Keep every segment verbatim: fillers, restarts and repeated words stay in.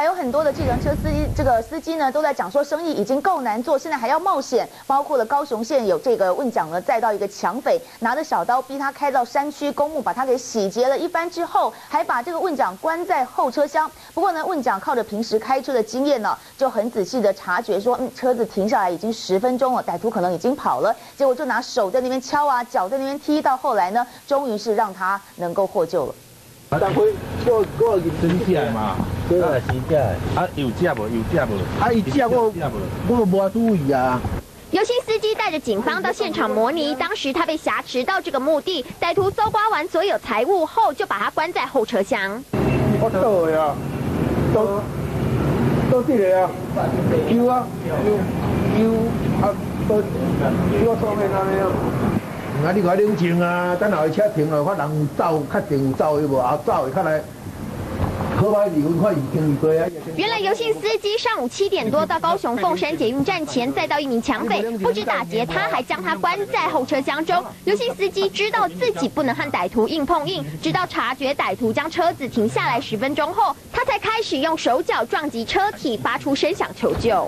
还有很多的计程车司机，这个司机呢都在讲说生意已经够难做，现在还要冒险。包括了高雄县有这个问讲呢，载到一个抢匪，拿着小刀逼他开到山区公墓，把他给洗劫了一番之后，还把这个问讲关在后车厢。不过呢，问讲靠着平时开车的经验呢，就很仔细的察觉说，嗯，车子停下来已经十分钟了，歹徒可能已经跑了，结果就拿手在那边敲啊，脚在那边踢，到后来呢，终于是让他能够获救了。 啊，当归我我真假嘛？ 对啊，真假。 啊，有假无？有假无？ 啊，伊假我我无注意啊。 有心司机带着警方到现场模拟，当时他被挟持到这个墓地，歹徒搜刮完所有财物后，就把他关在后车厢。 我倒的啊，倒倒这个啊，有啊有有啊，倒有上面那里啊。 啊！你快冷静啊！等后车停了，看人走，确定有走，伊无后走，看来可歹离婚，看已经对啊。 原来游姓司机上午七点多到高雄凤山捷运站前，载到一名抢匪，不止打劫他，还将他关在后车厢中。游姓司机知道自己不能和歹徒硬碰硬，直到察觉歹徒将车子停下来十分钟后，他才开始用手脚撞击车体，发出声响求救。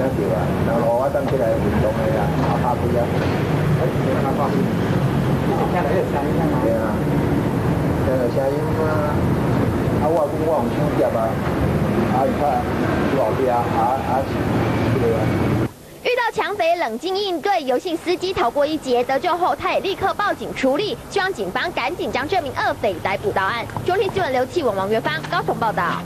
听到有声音啊！对啊，听到声音啊！啊，我讲我用手接啊，啊，伊看后壁啊啊是这个。 遇到抢匪，冷静应对，游姓司机逃过一劫。得救后，他也立刻报警处理，希望警方赶紧将这名恶匪逮捕到案。中天新闻刘启文、王月芳高雄报道。